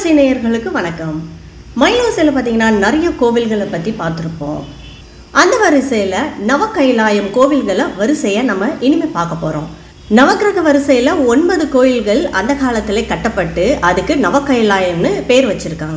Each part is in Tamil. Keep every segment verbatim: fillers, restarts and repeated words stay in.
மயிலோசை நேயர்களுக்கு வணக்கம். மயிலோசையில் பார்த்தீங்கன்னா நிறைய கோவில்களை பற்றி பார்த்துருப்போம். அந்த வரிசையில் நவகைலாயம் கோவில்களை வரிசையை நம்ம இனிமேல் பார்க்க போகிறோம். நவக்கிரக வரிசையில் ஒன்பது கோயில்கள் அந்த காலத்தில் கட்டப்பட்டு அதுக்கு நவகைலாயம்னு பேர் வச்சிருக்காங்க.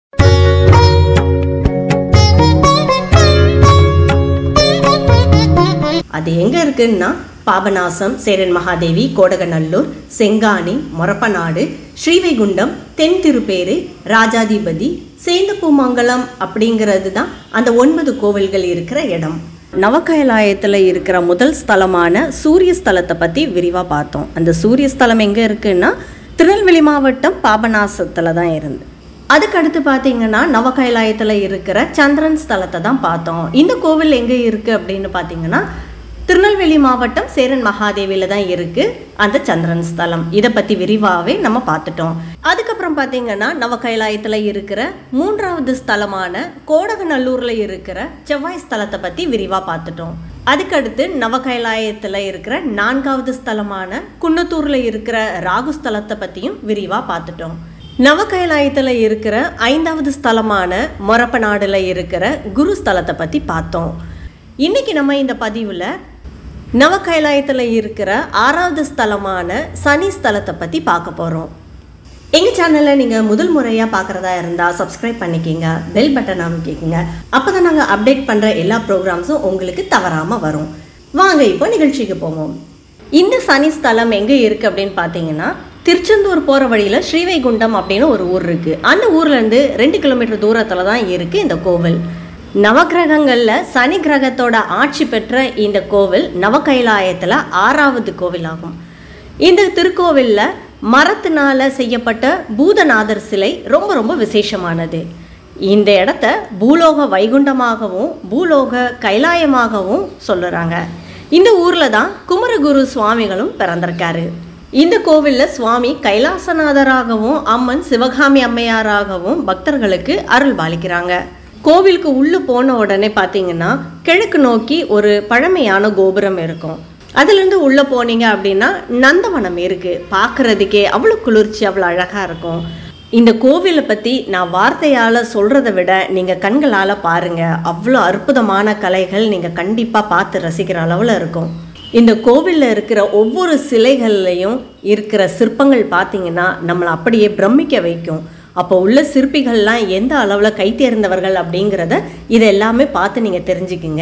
அது எங்க இருக்குன்னா பாபநாசம், சேரன் மகாதேவி, கோடகநல்லூர், செங்கானி, மொரப்பநாடு, ஸ்ரீவைகுண்டம், தென் திருப்பேரு, ராஜாதிபதி, சேந்தப்பூமங்கலம் அப்படிங்கிறது தான் அந்த ஒன்பது கோவில்கள் இருக்கிற இடம். நவகைலாயத்தில் இருக்கிற முதல் ஸ்தலமான சூரிய ஸ்தலத்தை பற்றி விரிவாக பார்த்தோம். அந்த சூரிய ஸ்தலம் எங்கே இருக்குன்னா திருநெல்வேலி மாவட்டம் பாபநாசத்தில் தான் இருந்து. அதுக்கடுத்து பார்த்தீங்கன்னா நவகைலாயத்தில் இருக்கிற சந்திரன் ஸ்தலத்தை தான் பார்த்தோம். இந்த கோவில் எங்கே இருக்குது அப்படின்னு பார்த்தீங்கன்னா திருநெல்வேலி மாவட்டம் சேரன் மகாதேவியில் தான் இருக்குது அந்த சந்திரன் ஸ்தலம். இதை பற்றி விரிவாகவே நம்ம பார்த்துட்டோம். அதுக்கப்புறம் பார்த்தீங்கன்னா நவகைலாயத்தில் இருக்கிற மூன்றாவது ஸ்தலமான கோடகநல்லூரில் இருக்கிற செவ்வாய் ஸ்தலத்தை பற்றி விரிவாக பார்த்துட்டோம். அதுக்கடுத்து நவகைலாயத்தில் இருக்கிற நான்காவது ஸ்தலமான குன்னத்தூரில் இருக்கிற ராகு ஸ்தலத்தை பற்றியும் விரிவாக பார்த்துட்டோம். நவகைலாயத்தில் இருக்கிற ஐந்தாவது ஸ்தலமான மொரப்பநாடில் இருக்கிற குரு ஸ்தலத்தை பற்றி பார்த்தோம். இன்றைக்கி நம்ம இந்த பதிவில் நவகைலாயத்தில் இருக்கிற ஆறாவது ஸ்தலமான சனி ஸ்தலத்தை பற்றி பார்க்க போகிறோம். எங்கள் சேனலில் நீங்கள் முதல் முறையாக பார்க்குறதா இருந்தால் சப்ஸ்கிரைப் பண்ணிக்கிங்க, பெல் பட்டன் அமைக்கிங்க. அப்போ தான் நாங்கள் அப்டேட் பண்ணுற எல்லா ப்ரோக்ராம்ஸும் உங்களுக்கு தவறாமல் வரும். வாங்க இப்போ நிகழ்ச்சிக்கு போவோம். இந்த சனி ஸ்தலம் எங்கே இருக்குது அப்படின்னு பார்த்தீங்கன்னா திருச்செந்தூர் போகிற வழியில் ஸ்ரீவைகுண்டம் அப்படின்னு ஒரு ஊர் இருக்குது. அந்த ஊர்லேருந்து ரெண்டு கிலோமீட்டர் தூரத்தில் தான் இருக்குது இந்த கோவில். நவகிரகங்களில் சனி கிரகத்தோட ஆட்சி பெற்ற இந்த கோவில் நவகைலாயத்தில் ஆறாவது கோவில் ஆகும். இந்த திருக்கோவிலில் மரத்தினால் செய்யப்பட்ட பூதநாதர் சிலை ரொம்ப ரொம்ப விசேஷமானது. இந்த இடத்த பூலோக வைகுண்டமாகவும் பூலோக கைலாயமாகவும் சொல்லுறாங்க. இந்த ஊரில் தான் குமரகுரு சுவாமிகளும் பிறந்திருக்காரு. இந்த கோவிலில் சுவாமி கைலாசநாதராகவும் அம்மன் சிவகாமி அம்மையாராகவும் பக்தர்களுக்கு அருள் பாலிக்கிறாங்க. கோவிலுக்கு உள்ளே போன உடனே பார்த்தீங்கன்னா கிழக்கு நோக்கி ஒரு பழமையான கோபுரம் இருக்கும். அதுலேருந்து உள்ளே போனீங்க அப்படின்னா நந்தவனம் இருக்குது. பார்க்குறதுக்கே அவ்வளோ குளிர்ச்சி, அவ்வளோ அழகாக இருக்கும். இந்த கோவிலை பற்றி நான் வார்த்தையால் சொல்கிறத விட நீங்கள் கண்களால் பாருங்கள். அவ்வளோ அற்புதமான கலைகள் நீங்கள் கண்டிப்பாக பார்த்து ரசிக்கிற அளவில் இருக்கும். இந்த கோவிலில் இருக்கிற ஒவ்வொரு சிலைகள்லையும் இருக்கிற சிற்பங்கள் பார்த்தீங்கன்னா நம்மளை அப்படியே பிரமிக்க வைக்கும். அப்போ உள்ள சிற்பிகள்லாம் எந்த அளவில் கை தேர்ந்தவர்கள் அப்படிங்கிறத இதை எல்லாமே பார்த்து நீங்கள் தெரிஞ்சுக்குங்க.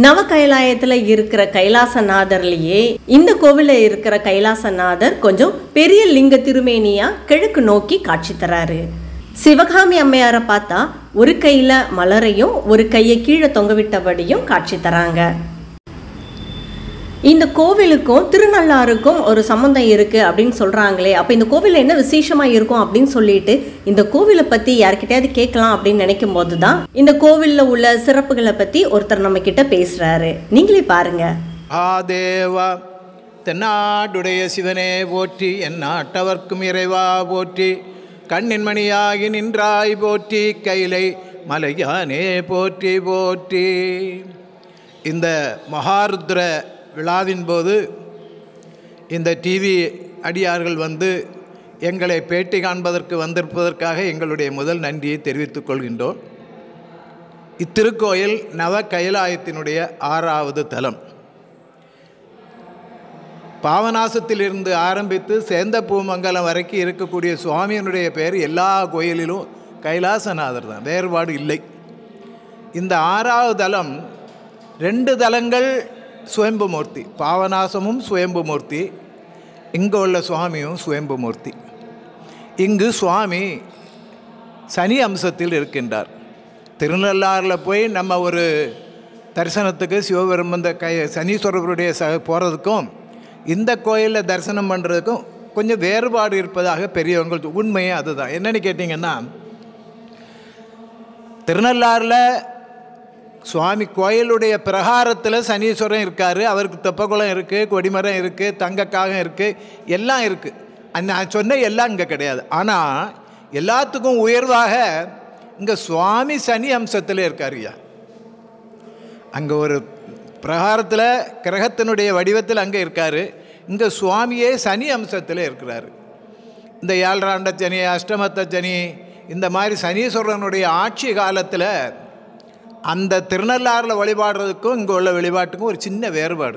நவ கைலாயத்தில் இருக்கிற கைலாசநாதர்லேயே இந்த கோவிலில் இருக்கிற கைலாசநாதர் கொஞ்சம் பெரிய லிங்க திருமேனியா கிழக்கு நோக்கி காட்சி தராரு. சிவகாமி அம்மையாரை பார்த்தா ஒரு கையில மலரையும் ஒரு கையை கீழே தொங்கவிட்டபடியும் காட்சி தராங்க. இந்த கோவிலுக்கும் திருநள்ளாருக்கும் ஒரு சம்பந்தம் இருக்கு அப்படின்னு சொல்றாங்களே, அப்ப இந்த கோவில் என்ன விசேஷமா இருக்கும் அப்படின்னு சொல்லிட்டு இந்த கோவிலை பத்தி யார்கிட்டயாவது கேட்கலாம் அப்படின்னு நினைக்கும் போதுதான் இந்த கோவில்ல உள்ள சிறப்புகளை பத்தி ஒருத்தர் நம்ம கிட்ட பேசுறாரு. நீங்களே பாருங்க. ஆதேவா தென்னாடுடைய சிவனே போற்றி, என் நாட்டவர்க்கும் இறைவா போற்றி, கண்ணின் மணியாகி நின்றாய் போற்றி, கைலை மலையானே போற்றி போற்றி. இந்த மகாருத்ர விழாவின் போது இந்த டிவி அடியார்கள் வந்து எங்களை பேட்டி காண்பதற்கு வந்திருப்பதற்காக எங்களுடைய முதல் நன்றியை தெரிவித்துக் கொள்கின்றோம். இத்திருக்கோயில் நவ கைலாயத்தினுடைய ஆறாவது தலம். பாவநாசத்திலிருந்து ஆரம்பித்து சேந்தப்பூமங்கலம் வரைக்கும் இருக்கக்கூடிய சுவாமியினுடைய பெயர் எல்லா கோயிலிலும் கைலாசநாதர் தான், வேறுபாடு இல்லை. இந்த ஆறாவது தலம் ரெண்டு தலங்கள் சுயம்புமூர்த்தி, பாவநாசமும் சுயம்புமூர்த்தி, இங்கே உள்ள சுவாமியும் சுயம்புமூர்த்தி. இங்கு சுவாமி சனி அம்சத்தில் இருக்கின்றார். திருநள்ளாறில் போய் நம்ம ஒரு தரிசனத்துக்கு சிவபெருமந்த கை சனீஸ்வரருடைய ச போகிறதுக்கும் இந்த கோயிலில் தரிசனம் பண்ணுறதுக்கும் கொஞ்சம் வேறுபாடு இருப்பதாக பெரியவங்க உண்மையே அதுதான். என்னென்னு கேட்டிங்கன்னா, திருநள்ளாறில் சுவாமி கோயிலுடைய பிரகாரத்தில் சனீஸ்வரன் இருக்கார், அவருக்கு தெப்பக்குளம் இருக்குது, கொடிமரம் இருக்குது, தங்கக்காகம் இருக்குது, எல்லாம் இருக்குது. நான் சொன்ன எல்லாம் இங்கே கிடையாது. ஆனால் எல்லாத்துக்கும் உயர்வாக இங்கே சுவாமி சனி அம்சத்தில் இருக்கார். ஐயா அங்கே ஒரு பிரகாரத்தில் கிரகத்தினுடைய வடிவத்தில் அங்கே இருக்கார். இங்கே சுவாமியே சனி அம்சத்தில் இருக்கிறார். இந்த ஏழராண்ட சனி, அஷ்டமத்த சனி, இந்த மாதிரி சனீஸ்வரனுடைய ஆட்சி காலத்தில் அந்த திருநள்ளாறில் வழிபாடுறதுக்கும் இங்கே உள்ள வழிபாட்டுக்கும் ஒரு சின்ன வேறுபாடு.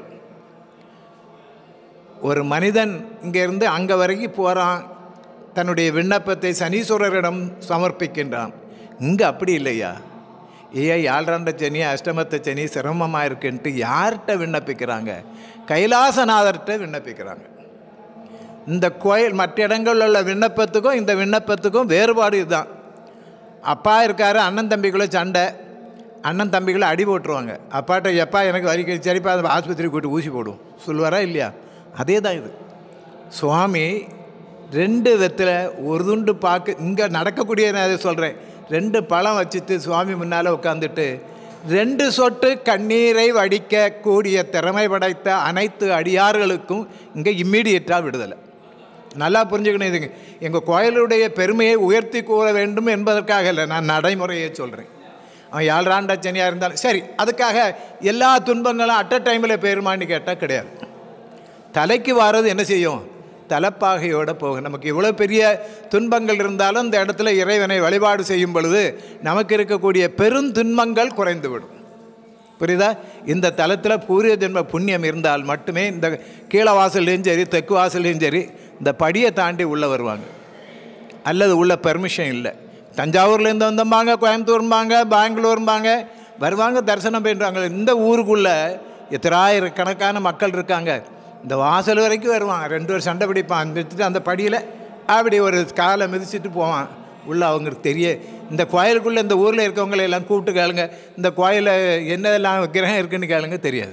ஒரு மனிதன் இங்கேருந்து அங்கே வரைக்கும் போகிறான், தன்னுடைய விண்ணப்பத்தை சனீஸ்வரரிடம் சமர்ப்பிக்கின்றான். இங்கே அப்படி இல்லையா? ஏன் ஏழராண்ட சனி, அஷ்டமத்த சனி சிரமமாக இருக்குன்ட்டு யார்கிட்ட விண்ணப்பிக்கிறாங்க? கைலாசநாதர்கிட்ட விண்ணப்பிக்கிறாங்க. இந்த கோயில் மற்ற இடங்களில் உள்ள விண்ணப்பத்துக்கும் இந்த விண்ணப்பத்துக்கும் வேறுபாடு இதுதான். அப்பா இருக்கார், அண்ணன் தம்பிக்குள்ளே சண்டை, அண்ணன் தம்பிகளை அடி போட்டுருவாங்க. அப்பாட்ட எப்பா எனக்கு வரிக்க சரிப்பா அந்த ஆஸ்பத்திரி கூட்டு ஊசி போடும் சொல்லுவாரா இல்லையா? அதே தான் இது. சுவாமி ரெண்டு விதத்தில் ஒரு துண்டு பார்க்க இங்கே நடக்கக்கூடிய நான் அதை சொல்கிறேன். ரெண்டு பழம் வச்சுட்டு சுவாமி முன்னால் உட்காந்துட்டு ரெண்டு சொட்டு கண்ணீரை வடிக்கக்கூடிய திறமை படைத்த அனைத்து அடியார்களுக்கும் இங்கே இம்மீடியட்டாக விடுதலை. நல்லா புரிஞ்சுக்கணும். இதுங்க எங்கள் கோயிலுடைய பெருமையை உயர்த்தி கூற வேண்டும் என்பதற்காக இல்லை, நான் நடைமுறையை சொல்கிறேன். அவன் ஏழராண்ட சனியாக இருந்தாலும் சரி, அதுக்காக எல்லா துன்பங்களும் அட் அ டைமில் பெருமான்னு கேட்டால் கிடையாது. தலைக்கு வாரது என்ன செய்யும்? தலைப்பாகையோடு போகும். நமக்கு இவ்வளோ பெரிய துன்பங்கள் இருந்தாலும் இந்த இடத்துல இறைவனை வழிபாடு செய்யும் பொழுது நமக்கு இருக்கக்கூடிய பெருந்துன்பங்கள் குறைந்துவிடும். புரியுதா? இந்த தலத்தில் பூர்வ ஜென்ம புண்ணியம் இருந்தால் மட்டுமே இந்த கீழ வாசல்லையும் சரி தெற்கு வாசல்லையும் சரி இந்த படியை தாண்டி உள்ளே வருவாங்க. அல்லது உள்ள பெர்மிஷன் இல்லை. தஞ்சாவூர்லேருந்து வந்தம்பாங்க, கோயம்புத்தூர்பாங்க, பெங்களூர்பாங்க வருவாங்க, தரிசனம் பண்ணுறாங்க. இந்த ஊருக்குள்ளே எத்தனாயிரக்கணக்கான மக்கள் இருக்காங்க. இந்த வாசல் வரைக்கும் வருவான், ரெண்டு பேர் சண்டை பிடிப்பான், நிறுத்திட்டு அந்த படியில் அப்படி ஒரு காலை மிதிச்சுட்டு போவான் உள்ளே. அவங்களுக்கு தெரிய இந்த கோயிலுக்குள்ளே இந்த ஊரில் இருக்கவங்களை எல்லாம் கூப்பிட்டு கேளுங்க, இந்த கோயிலில் என்னதெல்லாம் கிரகம் இருக்குன்னு கேளுங்க, தெரியாது.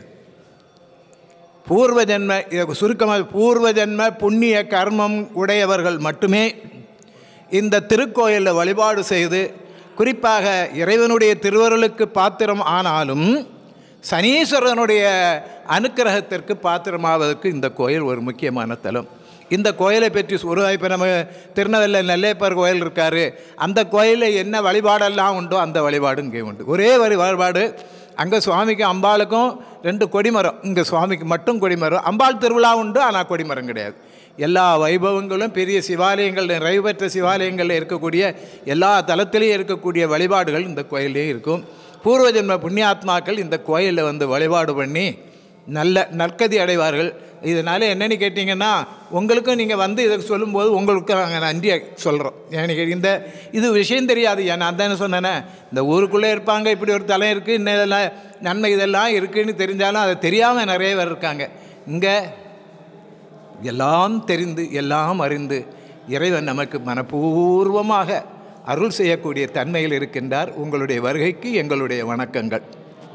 பூர்வ ஜென்ம சுருக்கமாக பூர்வ ஜென்ம புண்ணிய கர்மம் உடையவர்கள் மட்டுமே இந்த திருக்கோயிலில் வழிபாடு செய்து குறிப்பாக இறைவனுடைய திருவருளுக்கு பாத்திரம் ஆனாலும் சனீஸ்வரனுடைய அனுக்கிரகத்திற்கு பாத்திரமாவதற்கு இந்த கோயில் ஒரு முக்கியமான தலம். இந்த கோயிலை பற்றி ஒரு இப்போ நம்ம திருநெல்வேலி நெல்லையப்பர் கோயில் இருக்கார், அந்த கோயிலில் என்ன வழிபாடெல்லாம் உண்டோ அந்த வழிபாடு இங்கே உண்டு. ஒரே வழி வழிபாடு. அங்கே சுவாமிக்கும் அம்பாளுக்கும் ரெண்டு கொடிமரம், இங்கே சுவாமிக்கு மட்டும் கொடிமரம். அம்பாள் திருவிழா உண்டு, ஆனால் கொடிமரம் கிடையாது. எல்லா வைபவங்களும் பெரிய சிவாலயங்கள், நிறைவு பெற்ற சிவாலயங்களில் இருக்கக்கூடிய எல்லா தலத்திலையும் இருக்கக்கூடிய வழிபாடுகள் இந்த கோயிலே இருக்கும். பூர்வ ஜென்ம புண்ணியாத்மாக்கள் இந்த கோயிலில் வந்து வழிபாடு பண்ணி நல்ல நற்கதி அடைவார்கள். இதனால் என்னென்னு கேட்டிங்கன்னா, உங்களுக்கும் நீங்கள் வந்து இதை சொல்லும்போது உங்களுக்கு நாங்கள் நன்றியை சொல்கிறோம். எனக்கு இந்த இது விஷயம் தெரியாது. ஏன்னா நான் தானே சொன்னேனே, இந்த ஊருக்குள்ளே இருப்பாங்க, இப்படி ஒரு தலம் இருக்குது, இன்னும் இதெல்லாம் நன்மை இதெல்லாம் இருக்குதுன்னு தெரிஞ்சாலும் அதை தெரியாமல் நிறைய பேர் இருக்காங்க. இங்கே எல்லாம் தெரிந்து எல்லாம் அறிந்து இறைவன் நமக்கு மனப்பூர்வமாக அருள் செய்யக்கூடிய தன்மையில் இருக்கின்றார். உங்களுடைய வருகைக்கு எங்களுடைய வணக்கங்கள்.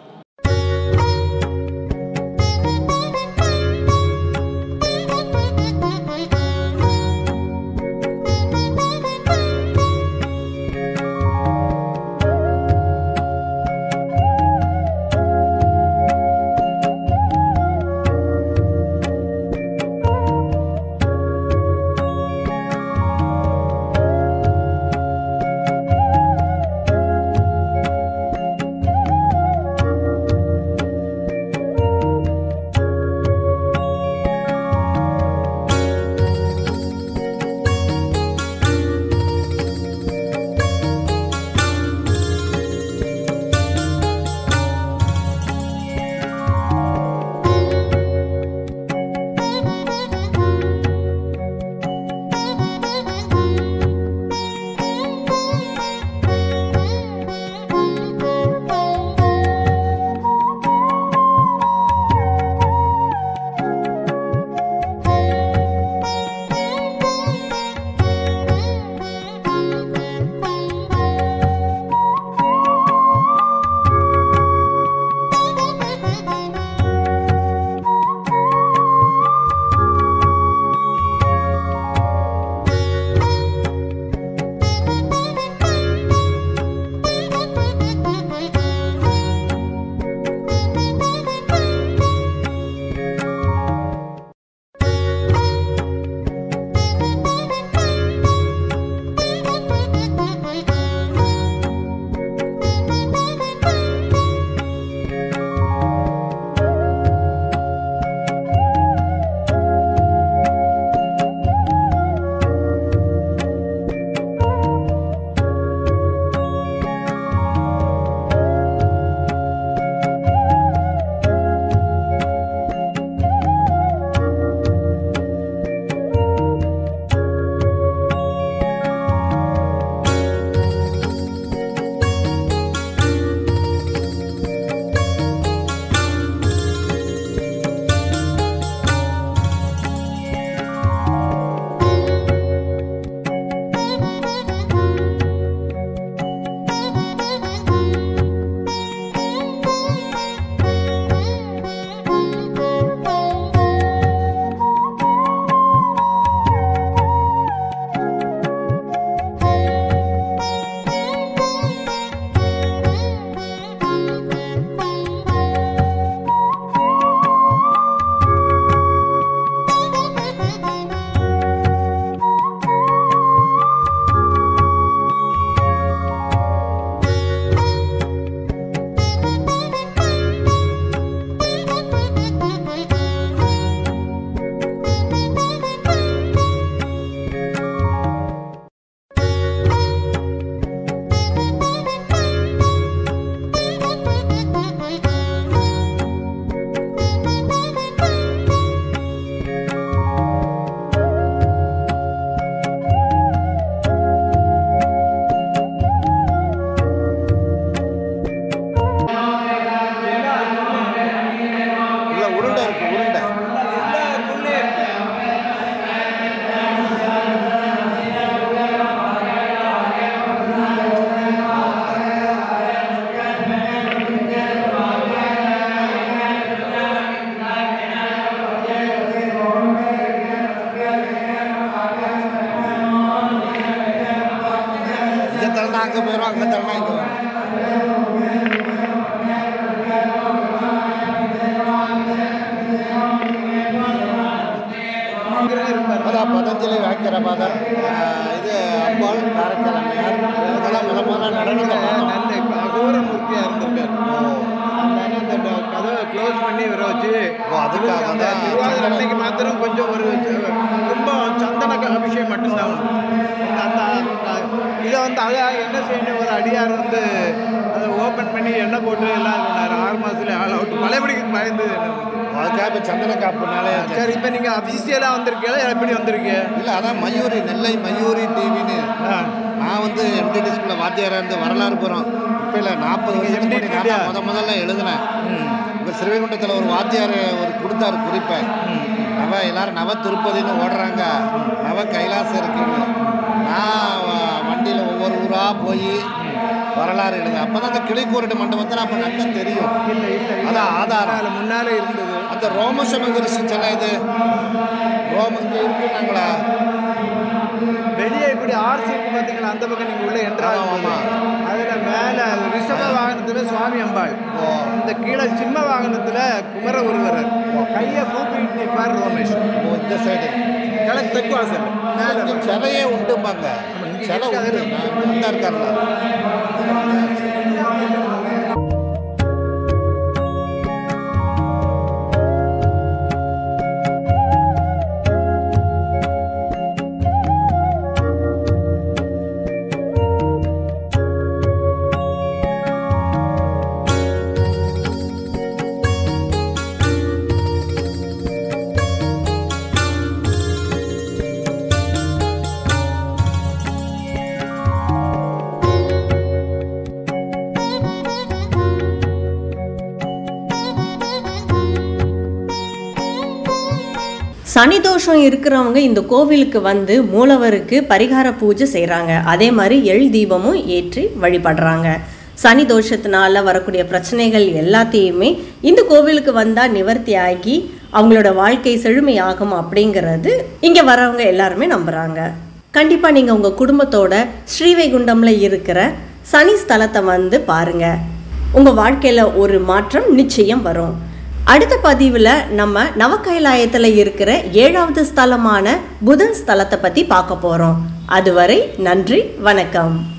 அங்கே போயிடும், அங்கே தள்ளா இங்கே வரும். அதான் பதஞ்சலி வாக்கியரபாதர், இது அம்பாள் காரைக்காலம்மையார், இதெல்லாம் முத முதல்ல நடனத்தை நல்ல இப்போ அகோரமூர்த்தியாக இருந்திருக்காரு. அதனால அந்த கதவை க்ளோஸ் பண்ணி வர வச்சு அதுக்காக அந்த திருவாரூர் அன்னைக்கு மாத்திரம் கொஞ்சம் ஒரு ரொம்ப சந்தன அபிஷேகம் மட்டும்தான் உண்டு. அந்த இதை வந்து அதை என்ன செய்யணும், ஒரு அடியார் வந்து அதை ஓப்பன் பண்ணி எண்ணெய் போட்டு எல்லாம் பண்ணார். ஆறு மாதத்துல ஆள் அவுட் பழையபடிக்கு பயந்து என்ன அதுக்காக இப்போ சந்தன காப்புனாலே சரி, இப்போ நீங்கள் அஃபிஷியலாக வந்திருக்கீங்களா எப்படி வந்திருக்கீங்க? இல்லை, அதான் மயூரி, நெல்லை மயூரி டிவின்னு. நான் வந்து எம்டிடி ஸ்கூலில் வாத்தியாராக இருந்து வரலாறு போகிறோம். இப்போ இல்லை, நாற்பது வருஷத்துக்கு முன்னாடி நான் முத முதல்ல எழுதினேன். இப்போ ஸ்ரீவைகுண்டத்தில் ஒரு வாத்தியார் ஒரு கொடுத்தாரு குறிப்பை. நவ எல்லாரும் நவ திருப்பதின்னு ஓடுறாங்க, நவ கைலாசம் இருக்குன்னு. நான் வண்டியில் ஒவ்வொரு ஊராக போய் வரலாறு எழுது. அப்போ தான் அந்த கிளைக்கூரட்டு மண்டபத்தில் அப்போ நல்லா தெரியும். இல்லை இல்லை, அதான் ஆதாரம். முன்னாலே இருந்தது. அந்த ரோமசமகிரிசி செல்லாம் இது ரோம இங்கே இருக்குன்னாங்களா? வெளியே இப்படி ஆர்ச்சி இருக்கு பார்த்தீங்களா, அந்த பக்கம் நீங்கள் உள்ள என்ட்ராக. ஆமாம், அதில் மேலே ரிஷப வாகனத்தில் சுவாமி அம்பாள், இந்த கீழே சிம்ம வாகனத்தில் குமர ஒருவரர், கையை கூப்பிட்டு நிற்பார் ரோமேஷ். இந்த சைடு கிழக்கு தெற்கு வாசல் மேலே சிலையே உண்டுப்பாங்க. சிலை உண்டு, நல்லா இருக்காருல்ல. சனி தோஷம் இருக்கிறவங்க இந்த கோவிலுக்கு வந்து மூலவருக்கு பரிகார பூஜை செய்கிறாங்க. அதே மாதிரி எள் தீபமும் ஏற்றி வழிபடுறாங்க. சனி தோஷத்தினால வரக்கூடிய பிரச்சனைகள் எல்லாத்தையுமே இந்த கோவிலுக்கு வந்தால் நிவர்த்தி ஆகி அவங்களோட வாழ்க்கை செழுமையாகும் அப்படிங்கிறது இங்கே வரவங்க எல்லாருமே நம்புகிறாங்க. கண்டிப்பாக நீங்கள் உங்கள் குடும்பத்தோட ஸ்ரீவைகுண்டமில் இருக்கிற சனி ஸ்தலத்தை வந்து பாருங்கள். உங்கள் வாழ்க்கையில் ஒரு மாற்றம் நிச்சயம் வரும். அடுத்த பதிவில் நம்ம நவகைலாயத்தில் இருக்கிற ஏழாவது ஸ்தலமான புதன் ஸ்தலத்தை பற்றி பார்க்க போகிறோம். அதுவரை நன்றி, வணக்கம்.